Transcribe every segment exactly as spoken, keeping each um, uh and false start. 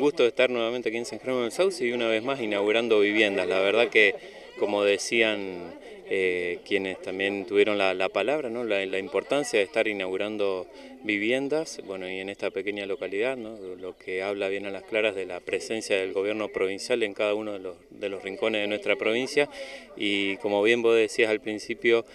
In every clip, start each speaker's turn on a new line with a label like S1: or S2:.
S1: gusto estar nuevamente aquí en San Jerónimo del Sauce y una vez más inaugurando viviendas. La verdad que, como decían eh, quienes también tuvieron la, la palabra, ¿no? la, la importancia de estar inaugurando viviendas, bueno, y en esta pequeña localidad, ¿no? Lo que habla bien a las claras de la presencia del gobierno provincial en cada uno de los, de los rincones de nuestra provincia, y como bien vos decías al principio,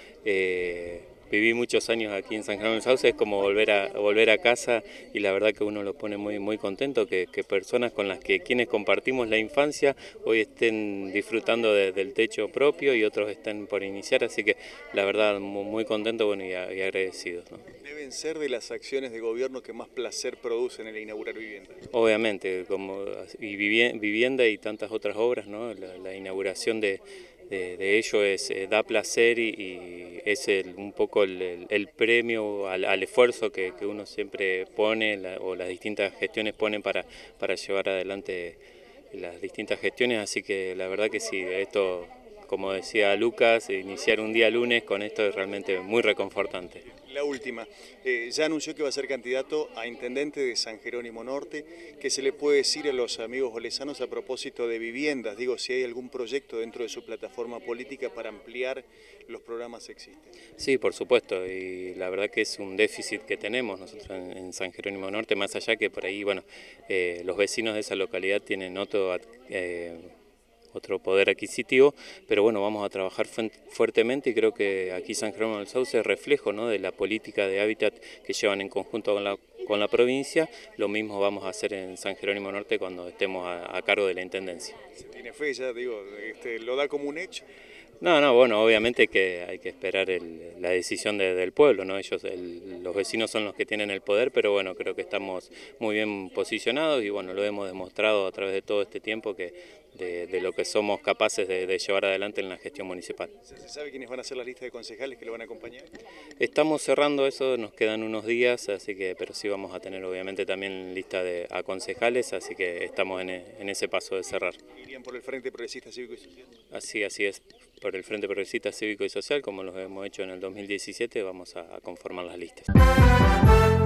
S1: eh, viví muchos años aquí en San Jerónimo del Sauce, es como volver a, volver a casa, y la verdad que uno lo pone muy, muy contento que, que personas con las que quienes compartimos la infancia hoy estén disfrutando de, del techo propio y otros estén por iniciar, así que la verdad muy, muy contento, bueno, y, y agradecidos, ¿no?
S2: Deben ser de las acciones de gobierno que más placer producen en el inaugurar vivienda.
S1: Obviamente, como y vivienda y tantas otras obras, ¿no? La, la inauguración de, de, de ello es, eh, da placer y, y es el, un poco el, el, el premio al, al esfuerzo que, que uno siempre pone la, o las distintas gestiones ponen para, para llevar adelante las distintas gestiones, así que la verdad que sí, esto, como decía Lucas, iniciar un día lunes con esto es realmente muy reconfortante.
S2: La última, eh, ya anunció que va a ser candidato a intendente de San Jerónimo Norte. ¿Qué se le puede decir a los amigos olesanos a propósito de viviendas? Digo, si hay algún proyecto dentro de su plataforma política para ampliar los programas que existen.
S1: Sí, por supuesto, y la verdad que es un déficit que tenemos nosotros en, en San Jerónimo Norte, más allá que por ahí, bueno, eh, los vecinos de esa localidad tienen otro... Eh, otro poder adquisitivo, pero bueno, vamos a trabajar fuertemente y creo que aquí San Jerónimo del Sauce es reflejo, ¿no? de la política de hábitat que llevan en conjunto con la, con la provincia. Lo mismo vamos a hacer en San Jerónimo Norte cuando estemos a, a cargo de la Intendencia.
S2: ¿Se tiene fe ya, digo, este, lo da como un hecho?
S1: No, no, bueno, obviamente que hay que esperar el, la decisión de, del pueblo, ¿no? Ellos, el, los vecinos son los que tienen el poder, pero bueno, creo que estamos muy bien posicionados y bueno, lo hemos demostrado a través de todo este tiempo que de, de lo que somos capaces de, de llevar adelante en la gestión municipal.
S2: ¿Se sabe quiénes van a ser la lista de concejales que lo van a acompañar?
S1: Estamos cerrando eso, nos quedan unos días, así que, pero sí vamos a tener obviamente también lista de a concejales, así que estamos en, en ese paso de cerrar.
S2: ¿Irían por el Frente Progresista Cívico y Social?
S1: Así, así es. Por el Frente Progresista Cívico y Social, como lo hemos hecho en el dos mil diecisiete, vamos a conformar las listas.